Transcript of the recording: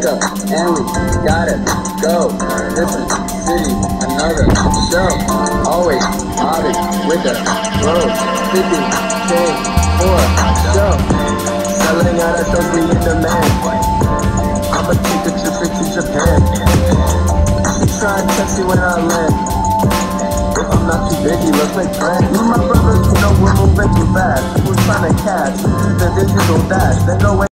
wake up and we gotta go. Different city, another show. Always mobbing with the bros. 50K for a show. Selling out at those we in demand. I'ma take a trip to Japan. You try and test me when I land. If I'm not too busy, let's make friends. Me and my brothers, you know we're moving too fast. We're trying to catch the digital dash. Then go away.